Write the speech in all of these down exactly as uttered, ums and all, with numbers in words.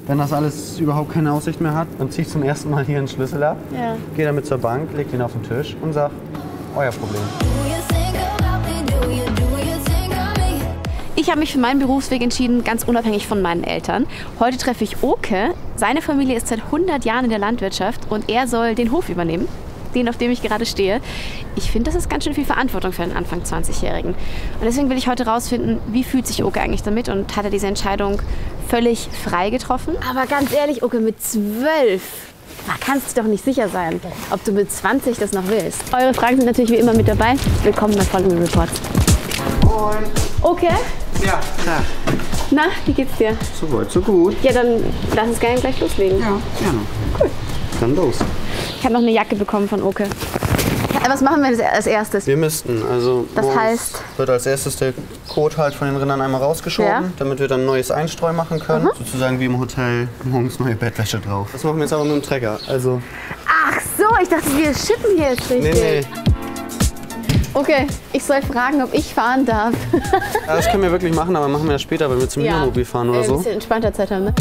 Wenn das alles überhaupt keine Aussicht mehr hat, dann ziehe ich zum ersten Mal hier einen Schlüssel ab, Ja. gehe damit zur Bank, leg den auf den Tisch und sag, euer Problem. Ich habe mich für meinen Berufsweg entschieden, ganz unabhängig von meinen Eltern. Heute treffe ich Oke. Seine Familie ist seit hundert Jahren in der Landwirtschaft und er soll den Hof übernehmen, den, auf dem ich gerade stehe. Ich finde, das ist ganz schön viel Verantwortung für einen Anfang zwanzigjährigen. Und deswegen will ich heute rausfinden, wie fühlt sich Oke eigentlich damit und hat er diese Entscheidung völlig frei getroffen? Aber ganz ehrlich, Oke, mit zwölf, da kannst du doch nicht sicher sein, ob du mit zwanzig das noch willst. Eure Fragen sind natürlich wie immer mit dabei. Willkommen bei Following Reports. Moin. Oke? Ja, klar. Na, wie geht's dir? So weit, so gut. Ja, dann lass uns gerne gleich loslegen. Ja, gerne. Cool. Dann los. Ich habe noch eine Jacke bekommen von Oke. Was machen wir als erstes? Wir missten. Also Das morgens heißt? wird als erstes der Kot halt von den Rindern einmal rausgeschoben, Ja. damit wir dann neues Einstreu machen können. Mhm. Sozusagen wie im Hotel, morgens neue Bettwäsche drauf. Das machen wir jetzt aber mit dem Trecker. Also, Ach so, ich dachte, wir schippen hier jetzt richtig. nee, nee. Okay, ich soll fragen, ob ich fahren darf. Ja, das können wir wirklich machen, aber machen wir das später, wenn wir zum Minimobil fahren oder äh, ein so. bisschen entspannter Zeit haben, ne?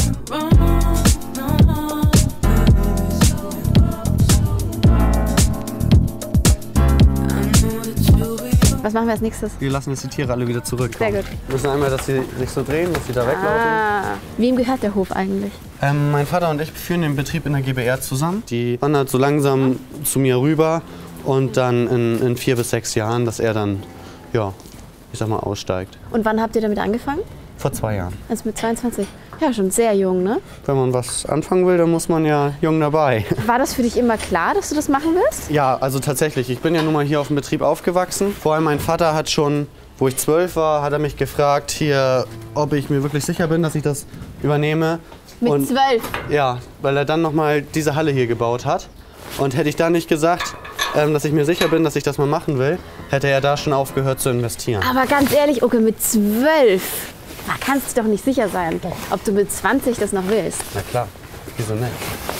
Was machen wir als nächstes? Wir lassen jetzt die Tiere alle wieder zurückkommen. Sehr gut. Wir müssen einmal, dass sie sich so drehen, dass sie da weglaufen. Ah, wem gehört der Hof eigentlich? Ähm, mein Vater und ich führen den Betrieb in der G B R zusammen. Die wandert so langsam zu mir rüber und dann in, in vier bis sechs Jahren, dass er dann, ja, ich sag mal, aussteigt. Und wann habt ihr damit angefangen? Vor zwei Jahren. Also mit zweiundzwanzig. Ja, schon sehr jung, ne? Wenn man was anfangen will, dann muss man ja jung dabei. War das für dich immer klar, dass du das machen willst? Ja, also tatsächlich. Ich bin ja nun mal hier auf dem Betrieb aufgewachsen. Vor allem mein Vater hat schon, wo ich zwölf war, hat er mich gefragt, hier, ob ich mir wirklich sicher bin, dass ich das übernehme. Mit Und zwölf? ja, weil er dann nochmal diese Halle hier gebaut hat. Und hätte ich da nicht gesagt, ähm, dass ich mir sicher bin, dass ich das mal machen will, hätte er da schon aufgehört zu investieren. Aber ganz ehrlich, Oke, mit zwölf, da kannst du doch nicht sicher sein, ob du mit zwanzig das noch willst. Na klar, wieso nicht?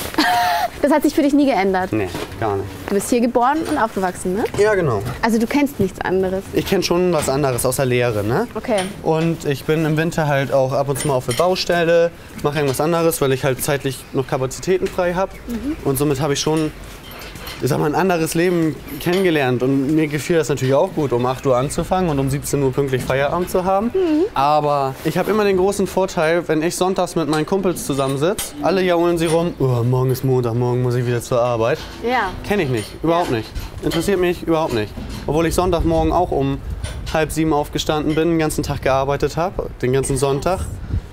Das hat sich für dich nie geändert. Nee, gar nicht. Du bist hier geboren und aufgewachsen, ne? Ja, genau. Also du kennst nichts anderes. Ich kenne schon was anderes außer Lehre, ne? Okay. Und ich bin im Winter halt auch ab und zu mal auf der Baustelle, mache irgendwas anderes, weil ich halt zeitlich noch Kapazitäten frei habe. Mhm. Und somit habe ich schon, ich sag mal, ein anderes Leben kennengelernt. Und mir gefiel das natürlich auch gut, um acht Uhr anzufangen und um siebzehn Uhr pünktlich Feierabend zu haben. Mhm. Aber ich habe immer den großen Vorteil, wenn ich sonntags mit meinen Kumpels zusammensitze, alle jaulen sie rum, oh, morgen ist Montag, morgen muss ich wieder zur Arbeit. Ja. Kenne ich nicht, überhaupt nicht. Interessiert mich überhaupt nicht. Obwohl ich Sonntagmorgen auch um halb sieben aufgestanden bin, den ganzen Tag gearbeitet habe, den ganzen Sonntag.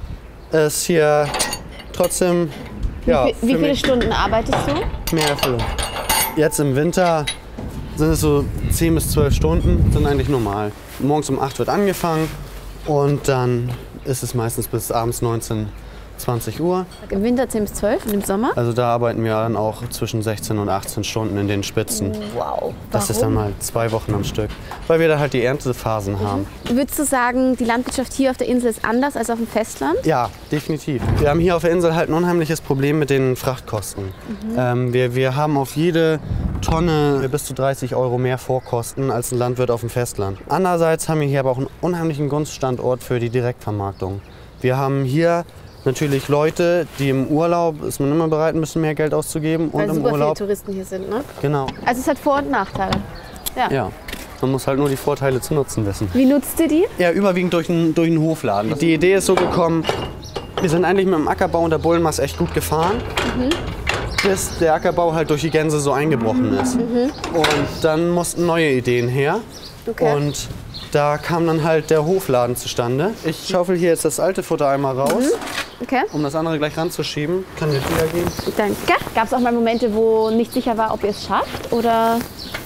Es hier trotzdem, ja, Wie, wie für viele mich Stunden arbeitest du? mehr Erfüllung. Jetzt im Winter sind es so zehn bis zwölf Stunden, sind eigentlich normal. Morgens um acht wird angefangen und dann ist es meistens bis abends neunzehn, zwanzig Uhr. Im Winter zehn bis zwölf und im Sommer? Also da arbeiten wir dann auch zwischen sechzehn und achtzehn Stunden in den Spitzen. Wow. Das ist dann mal zwei Wochen am Stück, weil wir da halt die Erntephasen haben. Würdest du sagen, die Landwirtschaft hier auf der Insel ist anders als auf dem Festland? Ja, definitiv. Wir haben hier auf der Insel halt ein unheimliches Problem mit den Frachtkosten. Mhm. Ähm, wir, wir haben auf jede Tonne bis zu dreißig Euro mehr Vorkosten als ein Landwirt auf dem Festland. Andererseits haben wir hier aber auch einen unheimlichen Gunststandort für die Direktvermarktung. Wir haben hier natürlich Leute, die im Urlaub ist man immer bereit, ein bisschen mehr Geld auszugeben. Weil und im super Urlaub, viele Touristen hier sind, ne? genau. Also es hat Vor- und Nachteile. Ja. Ja, man muss halt nur die Vorteile zu nutzen wissen. Wie nutzt ihr die? Ja, überwiegend durch einen, durch einen Hofladen. Die Idee ist so gekommen, wir sind eigentlich mit dem Ackerbau und der Bullenmast echt gut gefahren, Mhm. bis der Ackerbau halt durch die Gänse so eingebrochen ist. Mhm. Und dann mussten neue Ideen her. Okay. Und da kam dann halt der Hofladen zustande. Ich schaufel hier jetzt das alte Futter einmal raus, Okay. um das andere gleich ranzuschieben. Kann jetzt wieder gehen. Danke. Gab es auch mal Momente, wo nicht sicher war, ob ihr es schafft? Oder?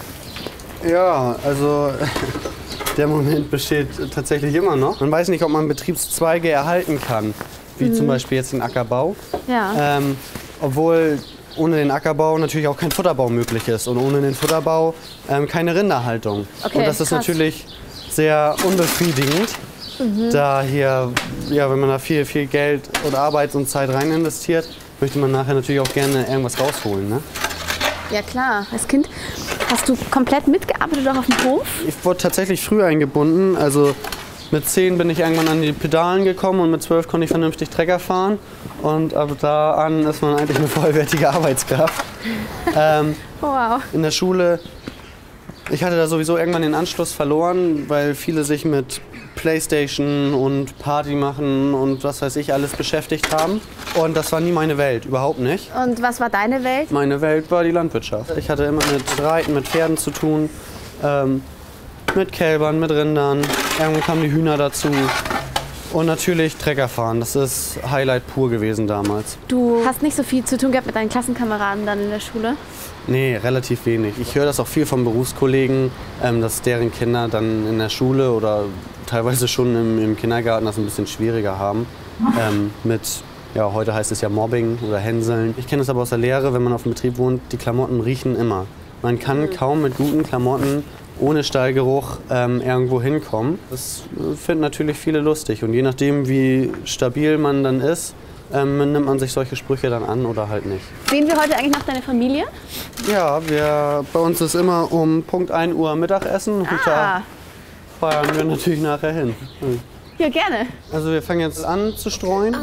Ja, also der Moment besteht tatsächlich immer noch. Man weiß nicht, ob man Betriebszweige erhalten kann, wie Mhm. zum Beispiel jetzt den Ackerbau. Ja. Ähm, obwohl ohne den Ackerbau natürlich auch kein Futterbau möglich ist und ohne den Futterbau ähm, keine Rinderhaltung. Okay, und das ist krass. natürlich sehr unbefriedigend, Mhm. da hier, ja, wenn man da viel, viel Geld und Arbeit und Zeit rein investiert, möchte man nachher natürlich auch gerne irgendwas rausholen. Ne? Ja klar. Als Kind hast du komplett mitgearbeitet auch auf dem Hof? Ich wurde tatsächlich früh eingebunden. Also Mit zehn bin ich irgendwann an die Pedalen gekommen und mit zwölf konnte ich vernünftig Trecker fahren. Und ab da an ist man eigentlich eine vollwertige Arbeitskraft. ähm, Oh, wow. In der Schule, ich hatte da sowieso irgendwann den Anschluss verloren, weil viele sich mit Playstation und Party machen und was weiß ich alles beschäftigt haben. Und das war nie meine Welt, überhaupt nicht. Und was war deine Welt? Meine Welt war die Landwirtschaft. Ich hatte immer mit Reiten, mit Pferden zu tun, ähm, mit Kälbern, mit Rindern. Irgendwann kamen die Hühner dazu. Und natürlich Trecker fahren. Das ist Highlight pur gewesen damals. Du hast nicht so viel zu tun gehabt mit deinen Klassenkameraden dann in der Schule? Nee, relativ wenig. Ich höre das auch viel von Berufskollegen, ähm, dass deren Kinder dann in der Schule oder teilweise schon im, im Kindergarten das ein bisschen schwieriger haben. Ähm, mit, ja, heute heißt es ja Mobbing oder Hänseln. Ich kenne es aber aus der Lehre, wenn man auf dem Betrieb wohnt, die Klamotten riechen immer. Man kann kaum mit guten Klamotten ohne Stallgeruch ähm, irgendwo hinkommen. Das finden natürlich viele lustig. Und je nachdem, wie stabil man dann ist, ähm, nimmt man sich solche Sprüche dann an oder halt nicht. Sehen wir heute eigentlich noch deine Familie? Ja, wir, bei uns ist immer um Punkt ein Uhr Mittagessen. Und Ah. da feiern wir natürlich nachher hin. Ja, gerne. Also wir fangen jetzt an zu streuen.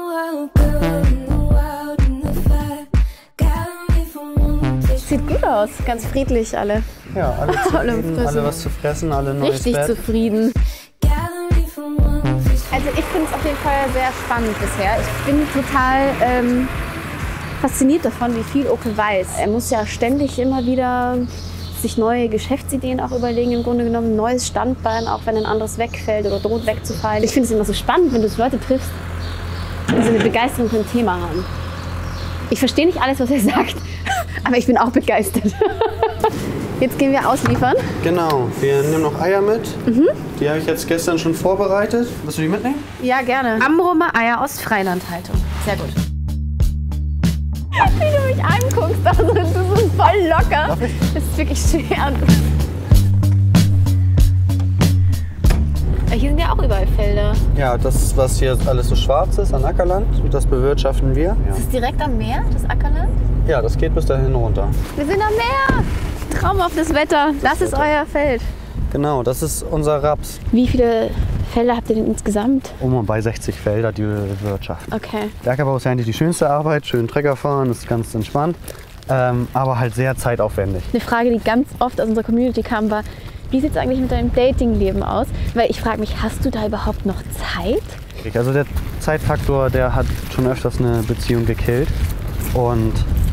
Sieht gut aus. Ganz friedlich alle. Ja, alle zufrieden, alle was zu fressen, alle neues Richtig Bett. zufrieden. Also ich finde es auf jeden Fall sehr spannend bisher. Ich bin total ähm, fasziniert davon, wie viel Oke weiß. Er muss ja ständig immer wieder sich neue Geschäftsideen auch überlegen, im Grunde genommen ein neues Standbein, auch wenn ein anderes wegfällt oder droht wegzufallen. Ich finde es immer so spannend, wenn du so Leute triffst, die so eine Begeisterung für ein Thema haben. Ich verstehe nicht alles, was er sagt, aber ich bin auch begeistert. Jetzt gehen wir ausliefern. Genau, wir nehmen noch Eier mit. Mhm. Die habe ich jetzt gestern schon vorbereitet. Willst du die mitnehmen? Ja, gerne. Amrumer Eier aus Freilandhaltung. Sehr gut. Wie du mich anguckst, also du bist voll locker. Darf ich? Das ist wirklich schwer. Hier sind ja auch überall Felder. Ja, das, was hier alles so schwarz ist an Ackerland, das bewirtschaften wir. Ist das direkt am Meer, das Ackerland? Ja, das geht bis dahin runter. Wir sind am Meer. Traumhaftes Wetter. Das ist euer Feld. Genau, das ist unser Raps. Wie viele Felder habt ihr denn insgesamt? Um und bei sechzig Felder, die wir bewirtschaften. Okay. Der Ackerbau ist ja eigentlich die schönste Arbeit, schön Trecker fahren, ist ganz entspannt, ähm, aber halt sehr zeitaufwendig. Eine Frage, die ganz oft aus unserer Community kam, war, wie sieht es eigentlich mit deinem Datingleben aus? Weil ich frage mich, hast du da überhaupt noch Zeit? Also der Zeitfaktor, der hat schon öfters eine Beziehung gekillt und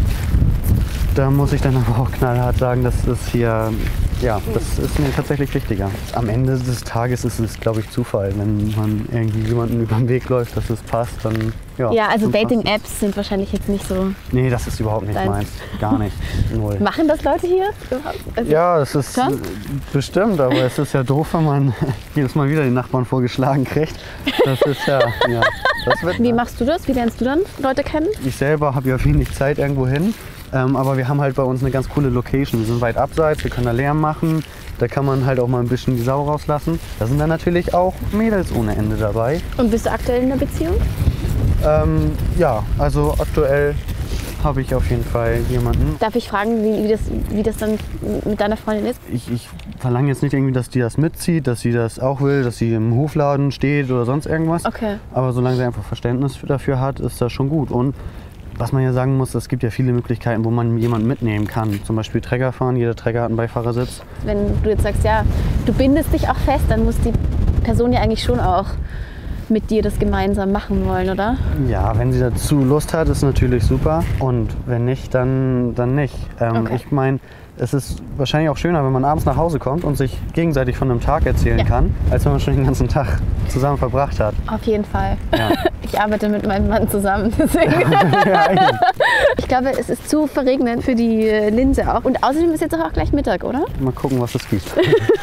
da muss ich dann aber auch knallhart sagen, das ist hier, ja, das ist mir tatsächlich wichtiger. Am Ende des Tages ist es, glaube ich, Zufall. Wenn man irgendwie jemanden über den Weg läuft, dass es passt, dann ja. Ja, also dann passt Dating-Apps sind wahrscheinlich jetzt nicht so... es. Nee, das ist überhaupt nicht Deins. meins. Gar nicht. Null. Machen das Leute hier überhaupt? Also, Ja, es ist Schon? bestimmt, aber es ist ja doof, wenn man jedes Mal wieder den Nachbarn vorgeschlagen kriegt. Das ist ja, ja das wird, Wie machst du das? Wie lernst du dann Leute kennen? Ich selber habe ja wenig Zeit irgendwo hin, ähm, aber wir haben halt bei uns eine ganz coole Location. Wir sind weit abseits, wir können da Lärm machen, da kann man halt auch mal ein bisschen die Sau rauslassen. Da sind dann natürlich auch Mädels ohne Ende dabei. Und bist du aktuell in einer Beziehung? Ähm, ja, also aktuell habe ich auf jeden Fall jemanden. Darf ich fragen, wie, wie, das, wie das dann mit deiner Freundin ist? Ich, ich verlange jetzt nicht irgendwie, dass die das mitzieht, dass sie das auch will, dass sie im Hofladen steht oder sonst irgendwas. Okay. Aber solange sie einfach Verständnis dafür hat, ist das schon gut. Und was man ja sagen muss, es gibt ja viele Möglichkeiten, wo man jemanden mitnehmen kann. Zum Beispiel Trecker fahren, jeder Trecker hat einen Beifahrersitz. Wenn du jetzt sagst, ja, du bindest dich auch fest, dann muss die Person ja eigentlich schon auch mit dir das gemeinsam machen wollen, oder? Ja, wenn sie dazu Lust hat, ist natürlich super. Und wenn nicht, dann, dann nicht. Ähm, Okay. Ich meine, es ist wahrscheinlich auch schöner, wenn man abends nach Hause kommt und sich gegenseitig von einem Tag erzählen Ja. kann, als wenn man schon den ganzen Tag zusammen verbracht hat. Auf jeden Fall. Ja. Ich arbeite mit meinem Mann zusammen, deswegen. Ja, eben. Ich glaube, es ist zu verregnend für die äh, Linse auch. Und außerdem ist jetzt auch gleich Mittag, oder? Mal gucken, was es gibt.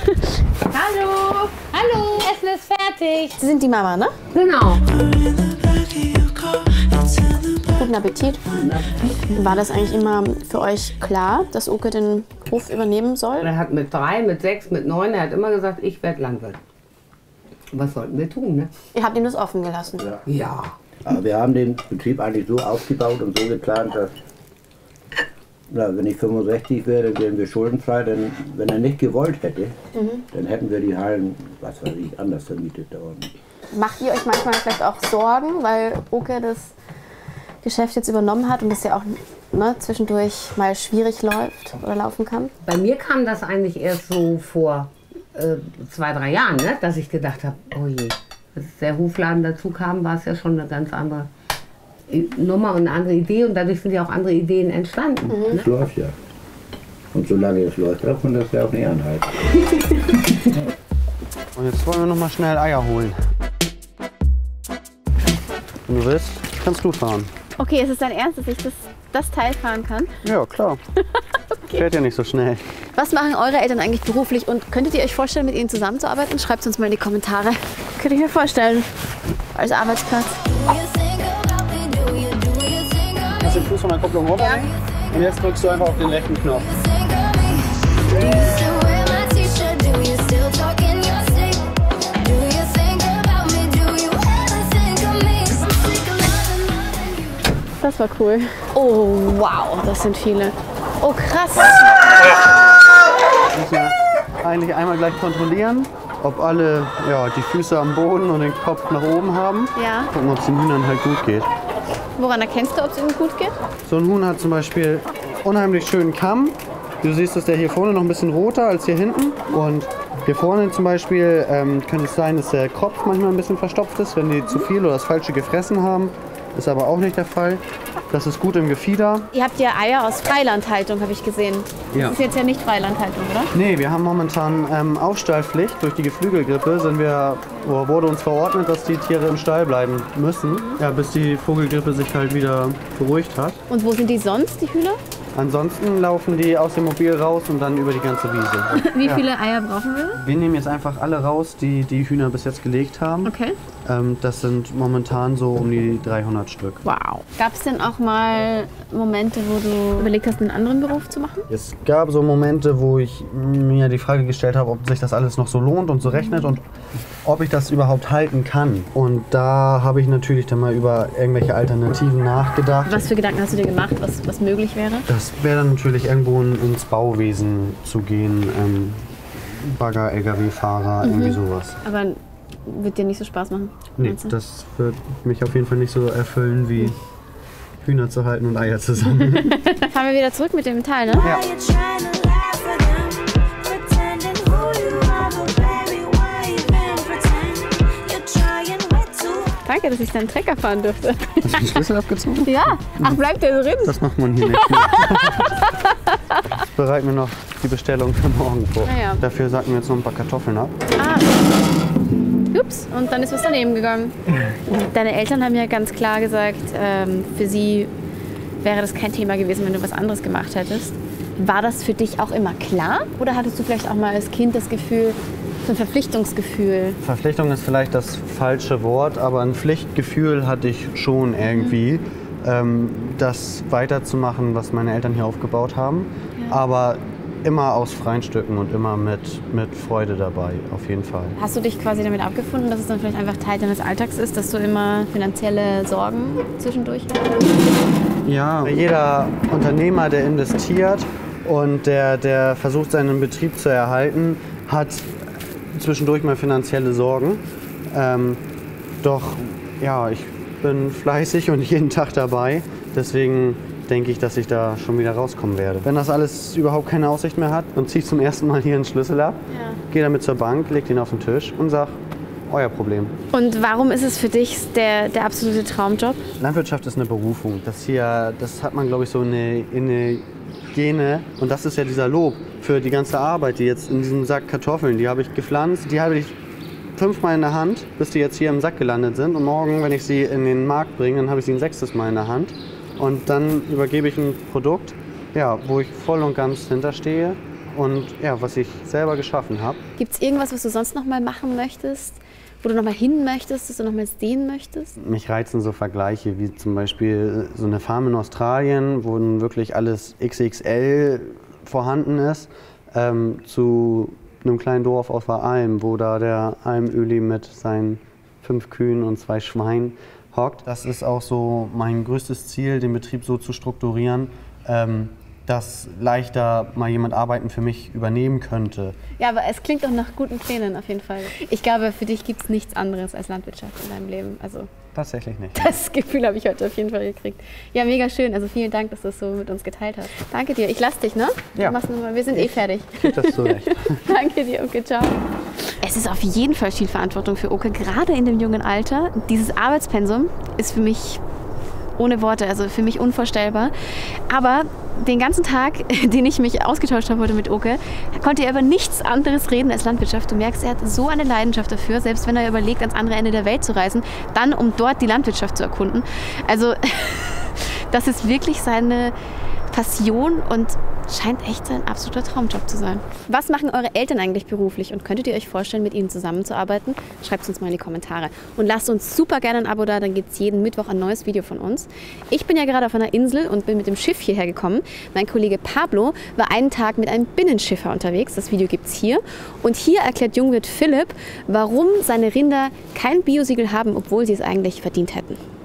Hallo, hallo, Essen ist fertig. Sie sind die Mama, ne? Genau. Guten Appetit. War das eigentlich immer für euch klar, dass Oke den Hof übernehmen soll? Er hat mit drei, mit sechs, mit neun, er hat immer gesagt, ich werde Landwirt. Was sollten wir tun, ne? Ihr habt ihm das offen gelassen. Ja. Aber wir haben den Betrieb eigentlich so aufgebaut und so geplant, dass Na, wenn ich fünfundsechzig wäre, dann wären wir schuldenfrei. Denn wenn er nicht gewollt hätte, mhm. dann hätten wir die Hallen, was weiß ich, anders vermietet. Und macht ihr euch manchmal vielleicht auch Sorgen, weil Oke das Geschäft jetzt übernommen hat und das ja auch ne, zwischendurch mal schwierig läuft oder laufen kann? Bei mir kam das eigentlich erst so vor äh, zwei, drei Jahren, ne, dass ich gedacht habe, oh je, als der Hofladen dazu kam, war es ja schon eine ganz andere Nummer und eine andere Idee und dadurch sind ja auch andere Ideen entstanden. Mhm. Ne? Es läuft ja. Und solange es läuft, darf man das ja auch nicht anhalten. Und jetzt wollen wir noch mal schnell Eier holen. Wenn du willst, kannst du fahren. Okay, ist es dein Ernst, dass ich das, das Teil fahren kann? Ja, klar. Okay. Fährt ja nicht so schnell. Was machen eure Eltern eigentlich beruflich und könntet ihr euch vorstellen, mit ihnen zusammenzuarbeiten? Schreibt es uns mal in die Kommentare. Könnt ihr mir vorstellen, als Arbeitsplatz. Kannst den Fuß von der Kupplung runternehmen ja. Und jetzt drückst du einfach auf den rechten Knopf. Das war cool. Oh, wow, das sind viele. Oh, krass. Wir müssen ja eigentlich einmal gleich kontrollieren, ob alle ja, die Füße am Boden und den Kopf nach oben haben. Ja. Gucken, ob es den Hühnern halt gut geht. Woran erkennst du, ob es ihnen gut geht? So ein Huhn hat zum Beispiel unheimlich schönen Kamm. Du siehst, dass der hier vorne noch ein bisschen roter als hier hinten. Und hier vorne zum Beispiel ähm, kann es sein, dass der Kopf manchmal ein bisschen verstopft ist, wenn die zu viel oder das Falsche gefressen haben. Ist aber auch nicht der Fall. Das ist gut im Gefieder. Ihr habt ja Eier aus Freilandhaltung, habe ich gesehen. Ja. Das ist jetzt ja nicht Freilandhaltung, oder? Nee, wir haben momentan ähm, Aufstallpflicht. Durch die Geflügelgrippe sind wir, oder wurde uns verordnet, dass die Tiere im Stall bleiben müssen, mhm. ja, bis die Vogelgrippe sich halt wieder beruhigt hat. Und wo sind die sonst, die Hühner? Ansonsten laufen die aus dem Mobil raus und dann über die ganze Wiese. Wie ja. viele Eier brauchen wir? Wir nehmen jetzt einfach alle raus, die die Hühner bis jetzt gelegt haben. Okay. Ähm, das sind momentan so um die dreihundert Stück. Wow. Gab es denn auch mal Momente, wo du überlegt hast, einen anderen Beruf zu machen? Es gab so Momente, wo ich mir die Frage gestellt habe, ob sich das alles noch so lohnt und so rechnet und ob ich das überhaupt halten kann. Und da habe ich natürlich dann mal über irgendwelche Alternativen nachgedacht. Was für Gedanken hast du dir gemacht, was, was möglich wäre? Das wäre dann natürlich irgendwo ins Bauwesen zu gehen. Ähm, Bagger, L K W-Fahrer, mhm. irgendwie sowas. Aber wird dir nicht so Spaß machen? Nee, das wird mich auf jeden Fall nicht so erfüllen wie Hühner zu halten und Eier zu sammeln. Fahren wir wieder zurück mit dem Teil, ne? Ja. Danke, dass ich deinen Trecker fahren durfte. Hast du den Schlüssel abgezogen? Ja. Ach, bleibt der drin? Das macht man hier nicht mehr. Ich bereite mir noch die Bestellung für morgen vor. Ah, ja. Dafür sacken wir jetzt noch ein paar Kartoffeln ab. Ah. Ups, und dann ist was daneben gegangen. Deine Eltern haben ja ganz klar gesagt, ähm, für sie wäre das kein Thema gewesen, wenn du was anderes gemacht hättest. War das für dich auch immer klar? Oder hattest du vielleicht auch mal als Kind das Gefühl, so ein Verpflichtungsgefühl? Verpflichtung ist vielleicht das falsche Wort, aber ein Pflichtgefühl hatte ich schon irgendwie, mhm. ähm, das weiterzumachen, was meine Eltern hier aufgebaut haben. Ja. Aber immer aus freien Stücken und immer mit, mit Freude dabei, auf jeden Fall. Hast du dich quasi damit abgefunden, dass es dann vielleicht einfach Teil deines Alltags ist, dass du immer finanzielle Sorgen zwischendurch hast? Ja, jeder Unternehmer, der investiert und der, der versucht, seinen Betrieb zu erhalten, hat zwischendurch mal finanzielle Sorgen. Ähm, doch ja, ich bin fleißig und jeden Tag dabei. Deswegen denke ich, dass ich da schon wieder rauskommen werde. Wenn das alles überhaupt keine Aussicht mehr hat, dann ziehe ich zum ersten Mal hier einen Schlüssel ab, ja. Gehe damit zur Bank, leg den auf den Tisch und sag, euer Problem. Und warum ist es für dich der, der absolute Traumjob? Landwirtschaft ist eine Berufung. Das hier, das hat man, glaube ich, so eine, eine Gene. Und das ist ja dieser Lob für die ganze Arbeit, die jetzt in diesem Sack Kartoffeln, die habe ich gepflanzt, die habe ich fünfmal in der Hand, bis die jetzt hier im Sack gelandet sind. Und morgen, wenn ich sie in den Markt bringe, dann habe ich sie ein sechstes Mal in der Hand. Und dann übergebe ich ein Produkt, ja, wo ich voll und ganz hinterstehe und ja, was ich selber geschaffen habe. Gibt es irgendwas, was du sonst noch mal machen möchtest, wo du noch mal hin möchtest, dass du noch mal sehen möchtest? Mich reizen so Vergleiche wie zum Beispiel so eine Farm in Australien, wo wirklich alles X X L vorhanden ist, ähm, zu einem kleinen Dorf auf der Alm, wo da der Almöli mit seinen fünf Kühen und zwei Schweinen hockt. Das ist auch so mein größtes Ziel, den Betrieb so zu strukturieren, ähm, dass leichter mal jemand Arbeiten für mich übernehmen könnte. Ja, aber es klingt doch nach guten Plänen auf jeden Fall. Ich glaube, für dich gibt es nichts anderes als Landwirtschaft in deinem Leben. Also Tatsächlich nicht. das Gefühl habe ich heute auf jeden Fall gekriegt. Ja, mega schön. Also vielen Dank, dass du das so mit uns geteilt hast. Danke dir. Ich lass dich, ne? Ja. Du machst nur mal. Wir sind eh fertig. Geht das zurecht. Danke dir, okay, ciao. Es ist auf jeden Fall viel Verantwortung für Oke, gerade in dem jungen Alter. Dieses Arbeitspensum ist für mich ohne Worte, also für mich unvorstellbar. Aber den ganzen Tag, den ich mich ausgetauscht habe heute mit Oke, konnte er über nichts anderes reden als Landwirtschaft. Du merkst, er hat so eine Leidenschaft dafür, selbst wenn er überlegt, ans andere Ende der Welt zu reisen, dann um dort die Landwirtschaft zu erkunden. Also das ist wirklich seine Passion und scheint echt sein absoluter Traumjob zu sein. Was machen eure Eltern eigentlich beruflich und könntet ihr euch vorstellen, mit ihnen zusammenzuarbeiten? Schreibt es uns mal in die Kommentare. Und lasst uns super gerne ein Abo da, dann gibt es jeden Mittwoch ein neues Video von uns. Ich bin ja gerade auf einer Insel und bin mit dem Schiff hierher gekommen. Mein Kollege Pablo war einen Tag mit einem Binnenschiffer unterwegs. Das Video gibt es hier. Und hier erklärt Jungwirt Philipp, warum seine Rinder kein Biosiegel haben, obwohl sie es eigentlich verdient hätten.